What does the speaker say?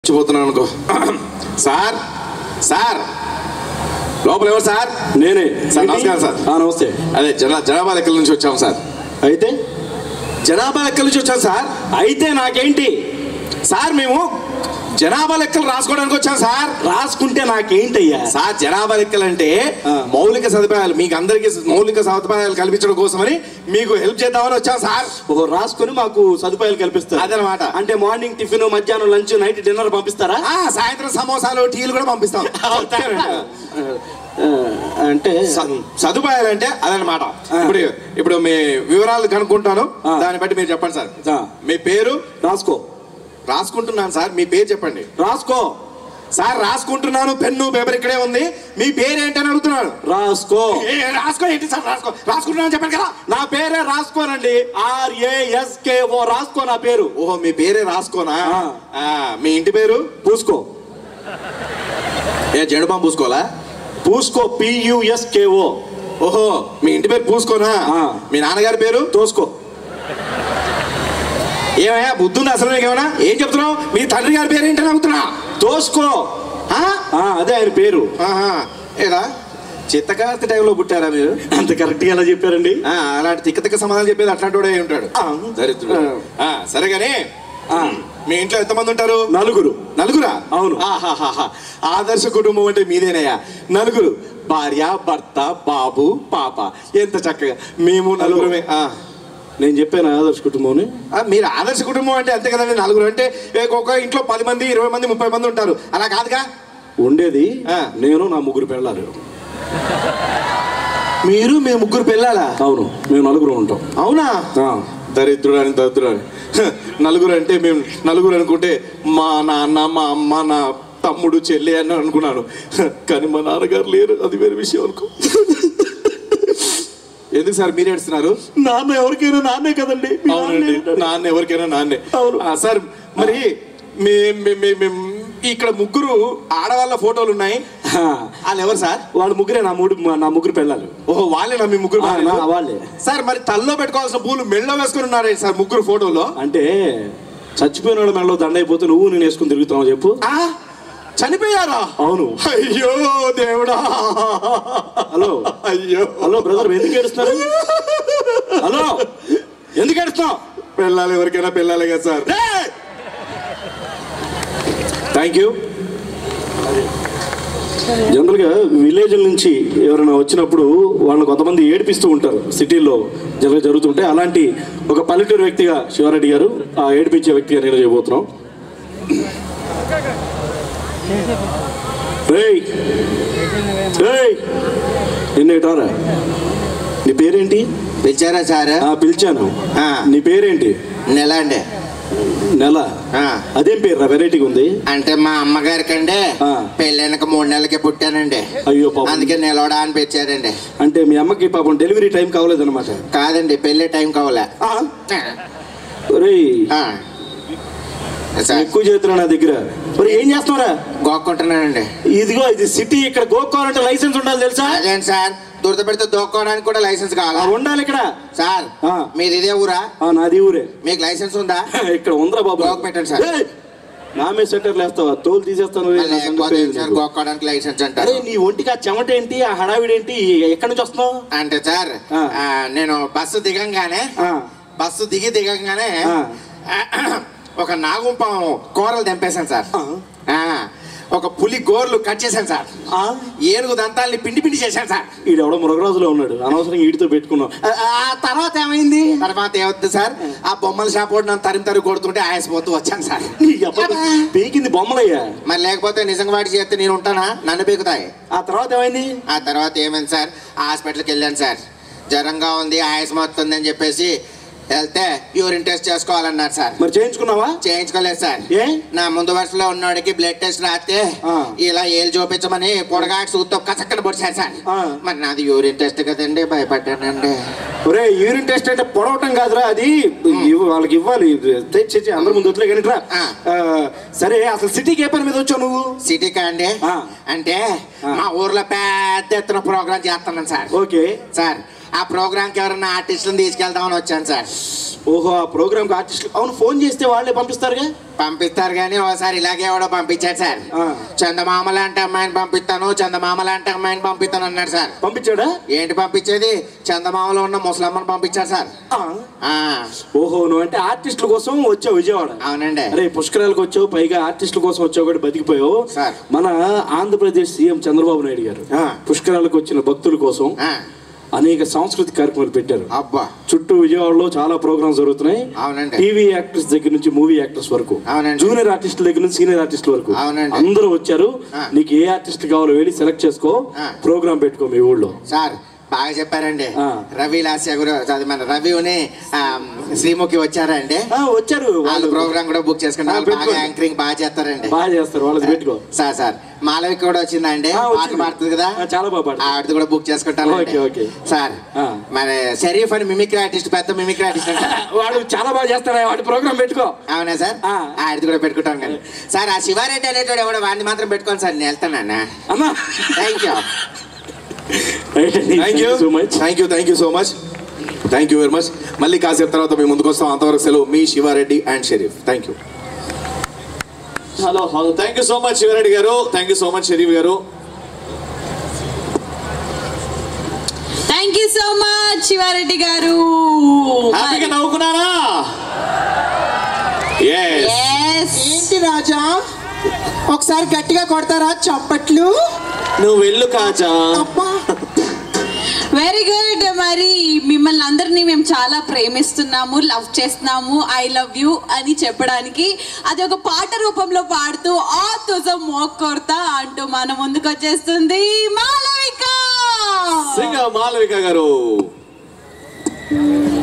చూస్తున్నాను అనుకో sir sir లోపల ఎవరు సార్? నేనే సార్. నమస్కారం సార్. నమస్తే. అదే జనాభా లెక్కల నుంచి వచ్చాము సార్. అయితే జనాభా లెక్కల నుంచి వచ్చాం సార్. అయితే నాకేంటి సార్ మేము జనాభా లెక్కలు రాసుకోవడానికి వచ్చాం సార్. రాసుకుంటే నాకేంటయ్యా? సార్ జనాభా లెక్కలు అంటే మౌలిక సదుపాయాలు మీకు అందరికి మౌలిక సదుపాయాలు కల్పించడం కోసమని మీకు హెల్ప్ చేద్దామని వచ్చాం సార్. ఓహో, రాసుకొని మాకు సదుపాయాలు కల్పిస్తారు అదనమాట. అంటే మార్నింగ్ టిఫిన్, మధ్యాహ్నం లంచ్, నైట్ డిన్నర్ పంపిస్తారా? సాయంత్రం సమోసాలు టీలు కూడా పంపిస్తాం. అంటే సదుపాయాలు అంటే అదనమాట. ఇప్పుడు మీ వివరాలు కనుక్కుంటాను, దాన్ని బట్టి మీరు చెప్పండి సార్. మీ పేరు రాసుకుంటున్నాను సార్. మీ పేరు చెప్పండి. రాసుకో సార్. రాసుకుంటున్నాను. పెన్ను పేపర్ ఇక్కడే ఉంది. మీ పేరు ఏంటని అడుగుతున్నాను. రాసుకో. రాసుకో ఏంటి సార్? రాసుకుంటున్నాను చెప్పండి కదా. నా పేరే రాసుకోనండి. RASKO రాసుకో నా పేరు. ఓహో, మీ పేరే రాసుకోనా? మీ ఇంటి పేరు? పూసుకో. జడుబాం పూసుకోవాలా? పూసుకో. PUSKO. ఓహో, మీ ఇంటి పేరు పూసుకోనా? మీ నాన్నగారి పేరు? తోసుకో. ఏమయ్యా బుద్ధుంది అసలు ఏమన్నా? ఏం చెప్తున్నావు? మీ తండ్రి గారి పేరు ఏంటని అడుగుతున్నా. తోసుకో. అదే ఆయన పేరు. ఏదా చిత్తకార్తి టైంలో పుట్టారా మీరు? అంత కరెక్ట్ గా ఎలా చెప్పారండి? అలాంటి తిక్క సమాధానం చెప్పేది అట్లాంటి వాడే ఉంటాడు. సరే గానీ మీ ఇంట్లో ఎంతమంది ఉంటారు? నలుగురా? అవును. ఆదర్శ కుటుంబం అంటే మీదేనయ్యా. నలుగురు, భార్య, భర్త, బాబు, పాప. ఎంత చక్కగా. మేము నలుగురమే. నేను చెప్పాను ఆదర్శ కుటుంబం. మీరు ఆదర్శ కుటుంబం అంటే అంతే కదండి. నలుగురు అంటే ఒక ఇంట్లో 10 మంది, 20 మంది, 30 మంది ఉంటారు. అలా కాదుగా ఉండేది. నేను నా 3 పిల్లలు. మీరు మీ 3 పిల్లలా? అవును, మేము నలుగురు ఉంటాం. అవునా? దరిద్రుడు. నలుగురు అంటే మేము నలుగురు అనుకుంటే మా నాన్న, మా అమ్మ, నా తమ్ముడు, చెల్లి అని అనుకున్నాను. కానీ మా నాన్నగారు లేరు. అది వేరే విషయం అనుకో. ఎందుకు సార్ మీరు ఏడుస్తున్నారు? నాన్న ఎవరికైనా నాన్నే కదండి. అవునండి, నాన్న ఎవరికైనా నాన్నే. సార్ మరి ఇక్కడ 3 ఆడవాళ్ళ ఫోటోలు ఉన్నాయి. వాళ్ళు ఎవరు సార్? వాళ్ళు 3 నా 3 పిల్లలు. ఓహో, వాళ్ళేనా మీ 3? వాళ్ళే సార్. మరి తల్లో పెట్టుకోవాల్సిన పూలు మెళ్ళో వేసుకుని ఉన్నారే సార్ 3 ఫోటోలో. అంటే చచ్చిపోయిన వాళ్ళ మెళ్ళలో దండ అయిపోతే నువ్వు నేను వేసుకుని తిరుగుతున్నావు చెప్పు. చనిపోయారా? అవును. అయ్యో దేవుడా. హలో బ్రదర్, ఎందుకు ఏడుస్తున్నారు? హలో, ఎందుకు ఏడుస్తున్నావు? పిల్లలు ఎవరికైనా పిల్లలే కదా సార్. Thank you. జనరల్గా విలేజ్ నుంచి ఎవరైనా వచ్చినప్పుడు వాళ్ళని కొంతమంది ఏడిపిస్తూ ఉంటారు. సిటీలో జరుగుతుంటే అలాంటి ఒక పల్లెటూరు వ్యక్తిగా శివారెడ్డి గారు ఆ ఏడిపించే వ్యక్తిగా నేను చేయబోతున్నాం. నిన్నేటారా? నీ పేరేంటి? పిలిచారా సార్? పిలిచాను. నీ పేరేంటి? నెల అండి. నెల? అదేం పేరు వెరైటీగా ఉంది. అంటే మా అమ్మగారికి అండి పెళ్ళైనక 3 నెలలకి పుట్టానండి. అయ్యో, అందుకే నెలవడా అని పెట్టారండి. అంటే మీ అమ్మకి పాపం డెలివరీ టైం కావలేదన్నమాట? కాదండి, పెళ్ళే టైం కావాలా. ఎక్కువ చేతున్నా నా దగ్గర. మరి ఏం చేస్తున్నారా? గోక్కుంటున్నానండి. ఇదిగో ఇది సిటీ. ఇక్కడ గోక్కోవాలంటే లైసెన్స్ ఉండాలి తెలుసా? అదేంటి సార్, దురద పెడితే దోక్కోవడానికి కూడా లైసెన్స్ కావాలా? ఉండాలి ఇక్కడ. సార్ మీది ఇదే ఊరా? నాది ఊరే. మీకు లైసెన్స్ ఉందా? ఇక్కడ ఉందిరా బాబు. గోక్ పెట్టండి సార్. నా మీద సెటర్లు వేస్తావా? తోలు తీసేస్తాను. గోక్కోవడానికి లైసెన్స్ అంటారు. నీ ఒంటికి ఆ చెమట ఏంటి, ఆ హడావిడేంటి? ఎక్కడి నుంచి వస్తున్నావు? అంటే సార్ నేను బస్సు దిగంగానే ఒక నాగుంపం కూరలు తెంపేశాను సార్. ఒక పులి గోర్లు కట్ చేశాను సార్. ఏనుగు దంతాలని పిండి చేశాను సార్. ఈడెవడో మృగరాజులో ఉన్నాడు, అనవసరంగా ఈడితో పెట్టుకున్నాం. తర్వాత ఏమైంది? తర్వాత ఏమవుతుంది సార్, ఆ బొమ్మల షాప్ నన్ను తరిమి కొడుతుంటే ఆయాసపోతూ వచ్చాను సార్. పీకింది బొమ్మలయ్యా. మరి లేకపోతే నిజంగా వాటి చేస్తే నేను ఉంటానా? నన్ను పీకుతాయి. ఆ తర్వాత ఏమైంది? ఆ తర్వాత ఏమైంది సార్, హాస్పిటల్కి వెళ్ళాను సార్. జ్వరంగా ఉంది, ఆయాసం వస్తుంది అని చెప్పేసి వెళ్తే యూరిన్ టెస్ట్ చేసుకోవాలన్నారు సార్. మరి చేయించుకున్నావా? చేయించుకోలేదు సార్. నా ముందు వరుసలో ఉన్నవాడికి బ్లడ్ టెస్ట్ రాస్తే ఇలా ఏళ్ళు చూపించమని పొడగాటి సూత్తో కచక్కన పొడిచారు సార్. మరి నాది యూరిన్ టెస్ట్ కదండి, భయపడ్డానండి. ఒరే, యూరిన్ టెస్ట్ అంటే పొడవటం కాదురా, అది వాళ్ళకి ఇవ్వాలి. అందరి ముందు వదిలేరా. సరే, అసలు సిటీకి ఏ పని మీద వచ్చావు నువ్వు? సిటీకా అండి? అంటే మా ఊర్లో పెద్ద ఎత్తున ప్రోగ్రామ్ చేస్తున్నాను సార్. Okay sir. ఆ ప్రోగ్రామ్కి ఎవరన్నా ఆర్టిస్టులను తీసుకెళ్తామని వచ్చాను సార్. ఓహో, ఆ ప్రోగ్రామ్కి ఆర్టిస్టులు. అవును, ఫోన్ చేస్తే వాళ్ళే పంపిస్తారుగా. పంపిస్తారు కానీ ఒకసారి ఇలాగే ఎవడో పంపించాడు సార్. చందమామ లాంటి అమ్మాయిని పంపిస్తాను, చందమామ లాంటి అమ్మాయిని పంపిస్తాను అన్నాడు సార్. పంపించాడా? ఏంటి పంపించేది, చందమామలో ఉన్న ముసలమ్మని పంపించాడు సార్. ఓహో, నువ్వు అంటే ఆర్టిస్టుల కోసం వచ్చావు విజయవాడ? అవునండి. అరే, పుష్కరాలకు వచ్చావు, పైగా ఆర్టిస్టుల కోసం వచ్చావు కూడా బతికిపోయావు సార్. మన ఆంధ్రప్రదేశ్ సీఎం చంద్రబాబు నాయుడు గారు పుష్కరాలకు వచ్చిన భక్తుల కోసం అనేక సాంస్కృతిక కార్యక్రమాలు పెట్టారు. అబ్బా, చుట్టూ విజయవాడలో చాలా ప్రోగ్రామ్స్ జరుగుతున్నాయి. అవునండి. టీవీ యాక్టర్స్ దగ్గర నుంచి మూవీ యాక్టర్స్ వరకు, అవునండి, జూనియర్ ఆర్టిస్టుల దగ్గర నుంచి సీనియర్ ఆర్టిస్టుల వరకు, అవునండి, అందరూ వచ్చారు. నీకు ఏ ఆర్టిస్ట్ కావాలో వెళ్ళి సెలెక్ట్ చేసుకో, ప్రోగ్రామ్ పెట్టుకో మీ ఊళ్ళో. సార్ బాగా చెప్పారండి. రవి లాస్య గురు మన రవిని శ్రీముఖి వచ్చారండి. వచ్చారు, వాళ్ళు ప్రోగ్రామ్ కూడా బుక్ చేసుకుంటారు. యాంకరింగ్ బాగా చేస్తారండి. బాగా చేస్తారు, వాళ్ళది పెట్టుకో. సార్ మాలవిక కూడా వచ్చిందండి, పాట పాడుతుంది కదా, చాలా బాగా ఆవిడది కూడా బుక్ చేసుకుంటారు సార్. మరి షరీఫ్ అని మిమిక్రీ ఆర్టిస్ట్, పెద్ద మిమిక్రీ ఆర్టిస్ట్ అంటే వాడు చాలా బాగా చేస్తాడు, వాడి ప్రోగ్రామ్ పెట్టుకో. అవునా సార్, ఆవిడది కూడా పెట్టుకుంటాను కానీ. సార్ ఆ శివారెడ్డి అనేటోడు ఎవడో వాడిని మాత్రం పెట్టుకోండి సార్, నేను వెళ్తానన్నా. Thank you. Thank you so much. Very much. మళ్ళీ కాసేపు తర్వాత మేము ముందుకు వస్తాం. అంతవరకు సెలవు. మీ Shivareddy and Sharif. Thank you. Hello. Thank you so much Shivareddy garu. Thank you so much Sharif garu. Thank you so much Shivareddy garu. హ్యాపీగా నవ్వుకున్నారా? ఏంటి రాజా, ఒకసారి గట్టిగా కొడతారా చప్పట్లు? నువ్వు వెళ్ళు కాజా. Very good. మరి మిమ్మల్ని అందరినీ మేము చాలా ప్రేమిస్తున్నాము, లవ్ చేస్తున్నాము, ఐ లవ్ యూ అని చెప్పడానికి అది ఒక పాట రూపంలో పాడుతూ ఆ తుజం మోక్ కొడతా అంటూ మన ముందుకు వచ్చేస్తుంది మాలవిక. మాలవిక గారు.